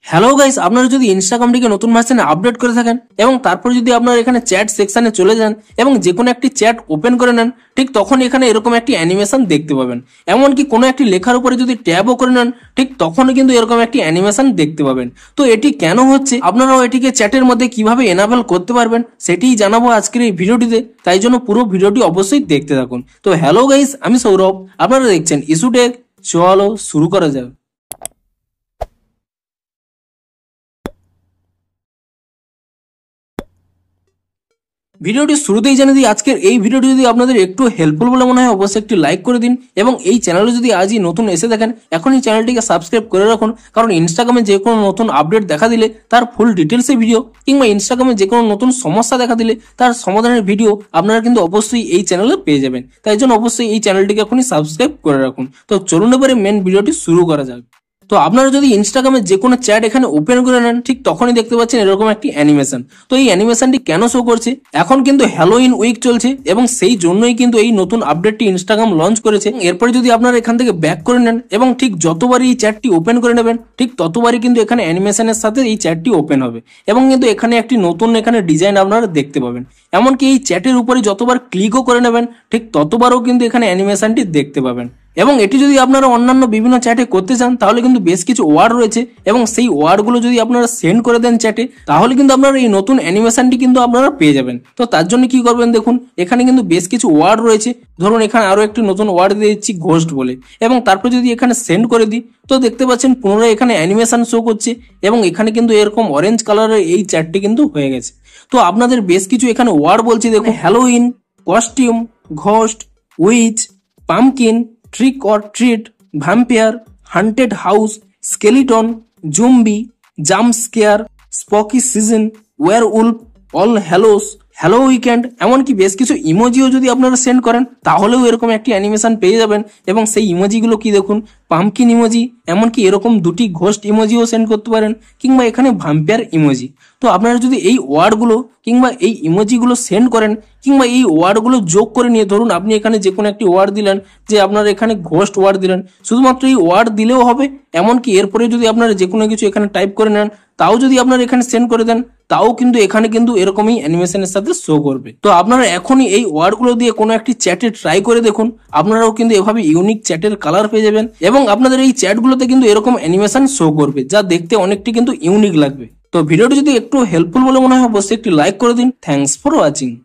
Hello guys, আপনারা যদি ইনস্টাগ্রামটিকে নতুন ভার্সনে আপডেট করে থাকেন এবং তারপর যদি আপনারা এখানে চ্যাট সেকশনে চলে যান এবং যে কোনো একটি চ্যাট ওপেন করে নেন, ঠিক তখন এখানে এরকম একটি অ্যানিমেশন দেখতে পাবেন। এমনকি কোনো একটি লেখার উপরে যদি ট্যাবও করে নেন, ঠিক তখনও কিন্তু এরকম একটি অ্যানিমেশন দেখতে পাবেন। তো এটি কেন হচ্ছে, আপনারাও এটিকে চ্যাটের মধ্যে কিভাবে এনাবেল করতে পারবেন সেটিই জানাবো আজকের এই ভিডিওটিতে, তাই জন্য পুরো ভিডিওটি অবশ্যই দেখতে থাকুন। তো হ্যালো গাইস, আমি সৌরভ, আপনারা দেখছেন ইস্যু টেক। চলো শুরু করা যাক। ভিডিওটি শুরুতেই জানিয়ে দিই, আজকের এই ভিডিওটি যদি আপনাদের একটু হেল্পফুল বলে মনে হয় অবশ্যই একটি লাইক করে দিন এবং এই চ্যানেলে যদি আজই নতুন এসে দেখেন এখনই চ্যানেলটিকে সাবস্ক্রাইব করে রাখুন, কারণ ইনস্টাগ্রামে যে কোনো নতুন আপডেট দেখা দিলে তার ফুল ডিটেলসের ভিডিও কিংবা ইনস্টাগ্রামে যে কোনো নতুন সমস্যা দেখা দিলে তার সমাধানের ভিডিও আপনারা কিন্তু অবশ্যই এই চ্যানেলে পেয়ে যাবেন। তাই জন্য অবশ্যই এই চ্যানেলটিকে এখনই সাবস্ক্রাইব করে রাখুন। তো চলুন এবারে মেন ভিডিওটি শুরু করা যাক। তো আপনারা যদি ইনস্টাগ্রামে যে কোনো চ্যাট এখানে ওপেন করে নেন, ঠিক তখনই দেখতে পাচ্ছেন এরকম একটি অ্যানিমেশন। তো এই অ্যানিমেশনটি কেন শো করছে, এখন কিন্তু হ্যালোউইন উইক চলছে এবং সেই জন্যই কিন্তু এই নতুন আপডেটটি ইনস্টাগ্রাম লঞ্চ করেছে। এরপরে যদি আপনারা এখান থেকে ব্যাক করে নেন এবং ঠিক যতবারই এই চ্যাটটি ওপেন করে নেবেন, ঠিক ততবারই কিন্তু এখানে অ্যানিমেশনের সাথে এই চ্যাটটি ওপেন হবে এবং কিন্তু এখানে একটি নতুন এখানে ডিজাইন আপনারা দেখতে পাবেন। এমনকি এই চ্যাটের উপরে যতবার ক্লিকও করে নেবেন, ঠিক ততবারও কিন্তু এখানে অ্যানিমেশনটি দেখতে পাবেন। এবং এটি যদি আপনারা অন্যান্য বিভিন্ন চ্যাটে করতে চান তাহলে কিন্তু বেশ কিছু ওয়ার্ড রয়েছে এবং সেই ওয়ার্ডগুলো যদি আপনারা সেন্ড করে দেন চ্যাটে, তাহলে কিন্তু আপনারা এই নতুন অ্যানিমেশনটি কিন্তু আপনারা পেয়ে যাবেন। তো তার জন্য কি করবেন, দেখুন এখানে কিন্তু বেশ কিছু ওয়ার্ড রয়েছে। ধরুন এখানে আরো একটি নতুন ওয়ার্ড দিয়ে দিচ্ছি ঘোস্ট বলে, এবং তারপর যদি এখানে সেন্ড করে দিই তো দেখতে পাচ্ছেন পুনরায় এখানে অ্যানিমেশন শো করছে এবং এখানে কিন্তু এরকম অরেঞ্জ কালারের এই চ্যাটটি কিন্তু হয়ে গেছে। তো আপনাদের বেশ কিছু এখানে ওয়ার্ড বলছি, দেখুন Halloween, costume, ghost, witch, pumpkin, trick or treat, vampire, haunted house, skeleton, zombie, jump scare, spooky season, werewolf, all hallows, hallow weekend, এমনকি বেশ কিছু ইমোজিও যদি আপনারা সেন্ড করেন তাহলেও এরকম একটি অ্যানিমেশন পেয়ে যাবেন। এবং সেই ইমোজিগুলো কি দেখুন, পাম্পকিন ইমোজি, এমনকি এরকম দুটি ঘোস্ট ইমোজিও সেন্ড করতে পারেন কিংবা এখানে ভ্যাম্পায়ার ইমোজি। তো আপনারা যদি এই ওয়ার্ডগুলো কিংবা এই ইমোজিগুলো সেন্ড করেন কিংবা এই ওয়ার্ডগুলো যোগ করে নিয়ে, ধরুন আপনি এখানে যে কোনো একটি ওয়ার্ড দিলেন, যে আপনারা এখানে ঘোস্ট ওয়ার্ড দিলেন, শুধুমাত্র এই ওয়ার্ড দিলেও হবে। এমনকি এরপরে যদি আপনারা যে কোনো কিছু এখানে টাইপ করে নেন তাও যদি আপনারা এখানে সেন্ড করে দেন, তাও কিন্তু এখানে কিন্তু এরকমই অ্যানিমেশনের সাথে শো করবে। তো আপনারা এখনই এই ওয়ার্ডগুলো দিয়ে কোনো একটি চ্যাটে ট্রাই করে দেখুন, আপনারাও কিন্তু এভাবে ইউনিক চ্যাটের কালার পেয়ে যাবেন এবং আপনাদের এই চ্যাটগুলোতে কিন্তু এরকম অ্যানিমেশন শো করবে, যা দেখতে অনেকটি কিন্তু ইউনিক লাগবে। তো ভিডিওটি যদি একটু হেল্পফুল বলে মনে হয় অবশ্যই একটি লাইক করে দিন। Thanks for watching.